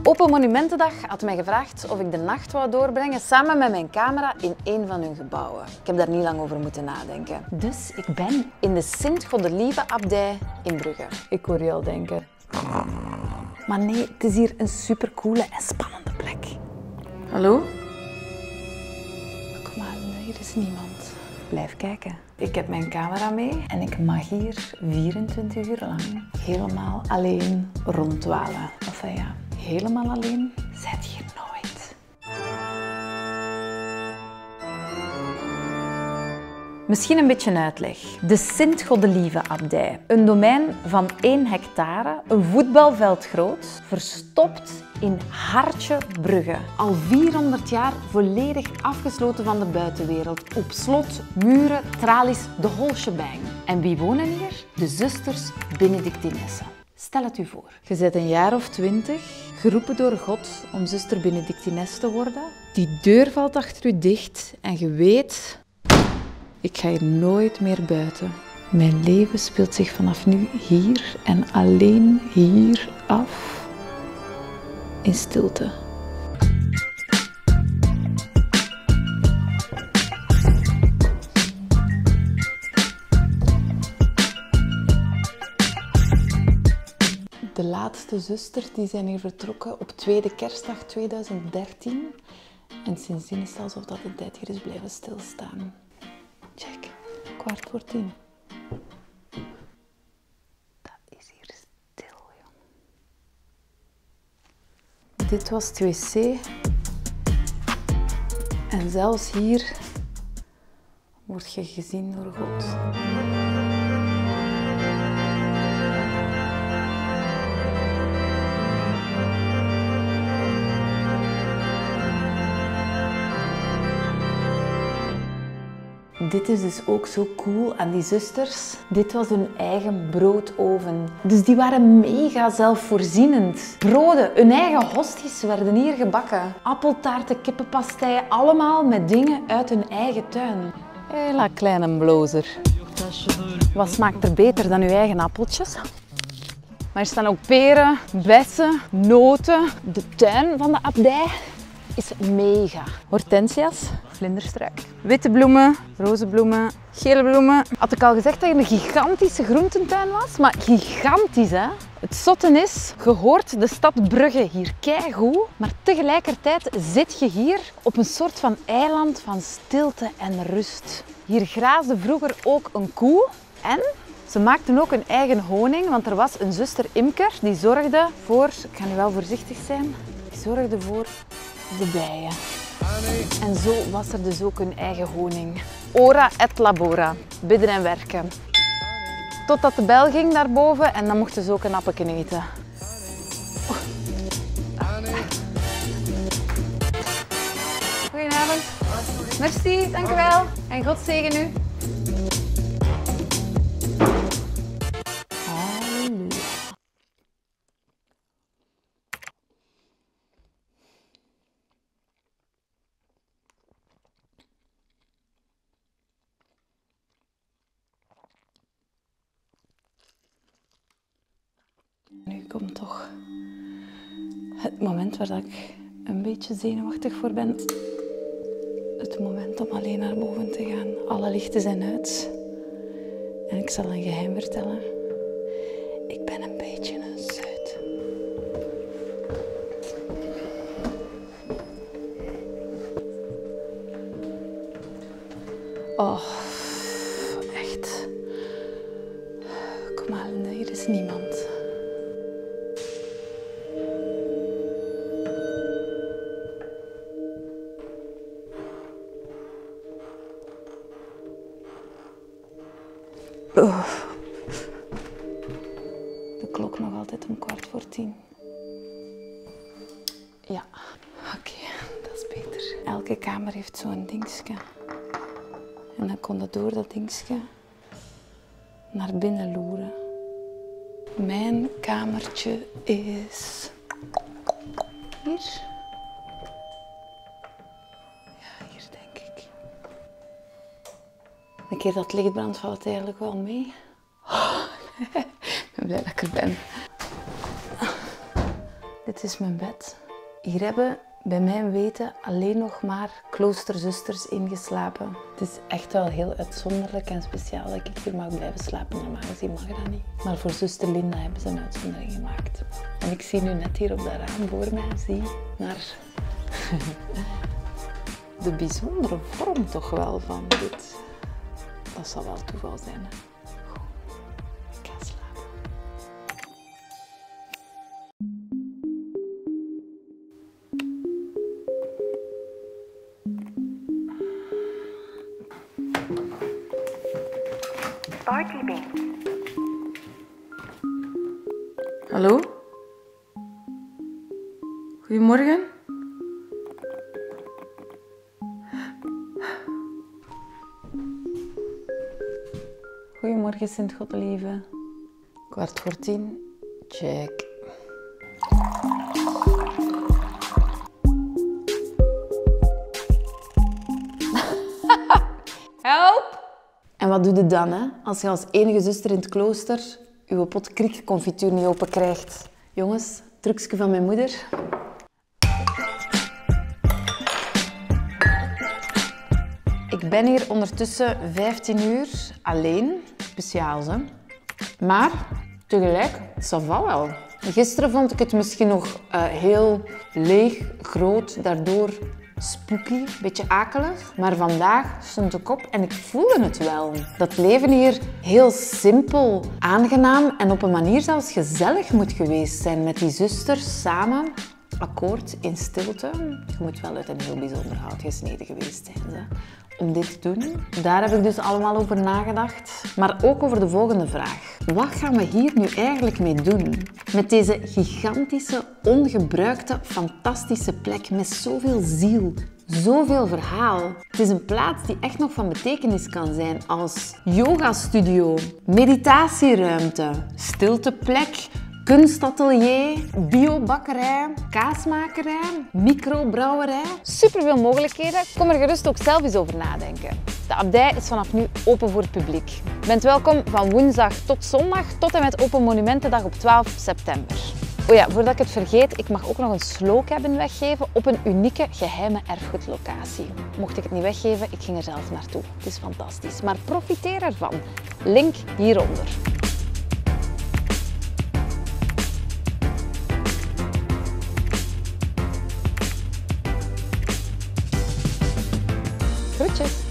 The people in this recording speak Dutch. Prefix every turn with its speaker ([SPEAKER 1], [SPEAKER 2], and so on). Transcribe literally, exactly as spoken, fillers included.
[SPEAKER 1] Open Monumentendag had mij gevraagd of ik de nacht wou doorbrengen samen met mijn camera in een van hun gebouwen. Ik heb daar niet lang over moeten nadenken. Dus ik ben in de Sint-Godelieve-abdij in Brugge. Ik hoor je al denken. Maar nee, het is hier een supercoole en spannende plek. Hallo? Kom maar, hier is niemand. Blijf kijken. Ik heb mijn camera mee en ik mag hier vierentwintig uur lang helemaal alleen ronddwalen. Of ja, helemaal alleen zit je hier nooit. Misschien een beetje uitleg. De Sint-Godelieve-abdij. Een domein van één hectare, een voetbalveld groot, verstopt in hartje Brugge. Al vierhonderd jaar volledig afgesloten van de buitenwereld. Op slot, muren, tralies, de whole shebang. En wie wonen hier? De zusters Benedictinessen. Stel het u voor. Je bent een jaar of twintig, geroepen door God om zuster Benedictines te worden. Die deur valt achter u dicht en je weet... Ik ga hier nooit meer buiten. Mijn leven speelt zich vanaf nu hier en alleen hier af. In stilte. De laatste zusters die zijn hier vertrokken op tweede kerstdag tweeduizend dertien. En sindsdien is het alsof dat de tijd hier is blijven stilstaan. Check, kwart voor tien. Dat is hier stil, jong. Dit was het wc. En zelfs hier word je gezien door God. Dit is dus ook zo cool aan die zusters. Dit was hun eigen broodoven. Dus die waren mega zelfvoorzienend. Broden, hun eigen hosties werden hier gebakken. Appeltaarten, kippenpasteien, allemaal met dingen uit hun eigen tuin. Hela kleine blozer. Wat smaakt er beter dan uw eigen appeltjes? Maar er staan ook peren, bessen, noten. De tuin van de abdij is mega. Hortensia's, vlinderstruik. Witte bloemen, roze bloemen, gele bloemen. Had ik al gezegd dat je een gigantische groententuin was? Maar gigantisch, hè? Het zotte is, je hoort de stad Brugge hier keigoed, maar tegelijkertijd zit je hier op een soort van eiland van stilte en rust. Hier graasde vroeger ook een koe en ze maakten ook hun eigen honing, want er was een zuster imker die zorgde voor, ik ga nu wel voorzichtig zijn, die zorgde voor de bijen. En zo was er dus ook hun eigen honing. Ora et labora, bidden en werken. Totdat de bel ging daarboven en dan mochten ze ook een appeltje eten. Oh. Goedenavond. Merci, dank u wel. En God zegen u. Halleluja. Nu komt toch het moment waar ik een beetje zenuwachtig voor ben. Het moment om alleen naar boven te gaan. Alle lichten zijn uit. En ik zal een geheim vertellen. Ik ben een beetje een zuid. Oh, echt. Kom maar, hier is niemand. Oh. De klok nog altijd om kwart voor tien. Ja, oké, okay, dat is beter. Elke kamer heeft zo'n dingetje. En dan kon dat door dat dingetje naar binnen loeren. Mijn kamertje is hier. Ja, hier denk ik. Een keer dat het licht brandt, valt het eigenlijk wel mee. Oh, ik ben blij dat ik er ben. Dit is mijn bed. Hier hebben bij mijn weten alleen nog maar kloosterzusters ingeslapen. Het is echt wel heel uitzonderlijk en speciaal dat ik hier mag blijven slapen. Normaal gezien mag dat niet. Maar voor zuster Linda hebben ze een uitzondering gemaakt. En ik zie nu net hier op dat raam voor mij, zie naar de bijzondere vorm toch wel van dit. Dat zal wel toeval zijn, hè. Ik ga slapen.
[SPEAKER 2] Partybean.
[SPEAKER 1] Hallo? Goedemorgen? Goedemorgen, Sint-Godelieve. Kwart voor tien. Check. Help! En wat doe je dan, hè? Als je als enige zuster in het klooster je pot kriekconfituur niet open krijgt? Jongens, trucje van mijn moeder. Ik ben hier ondertussen vijftien uur alleen. Speciaal, hè? Maar tegelijk, ça va wel. Gisteren vond ik het misschien nog uh, heel leeg, groot, daardoor spooky, een beetje akelig. Maar vandaag stond ik op en ik voelde het wel. Dat leven hier heel simpel, aangenaam en op een manier zelfs gezellig moet geweest zijn met die zusters samen. Akkoord, in stilte. Je moet wel uit een heel bijzonder hout gesneden geweest zijn, hè, om dit te doen. Daar heb ik dus allemaal over nagedacht. Maar ook over de volgende vraag. Wat gaan we hier nu eigenlijk mee doen? Met deze gigantische, ongebruikte, fantastische plek met zoveel ziel, zoveel verhaal. Het is een plaats die echt nog van betekenis kan zijn als yogastudio, meditatieruimte, stilteplek, kunstatelier, biobakkerij, kaasmakerij, microbrouwerij. Superveel mogelijkheden. Kom er gerust ook zelf eens over nadenken. De abdij is vanaf nu open voor het publiek. Je bent welkom van woensdag tot zondag tot en met Open Monumentendag op twaalf september. Oh ja, voordat ik het vergeet, ik mag ook nog een slow cabin weggeven op een unieke geheime erfgoedlocatie. Mocht ik het niet weggeven, ik ging er zelf naartoe. Het is fantastisch, maar profiteer ervan. Link hieronder. Groetjes!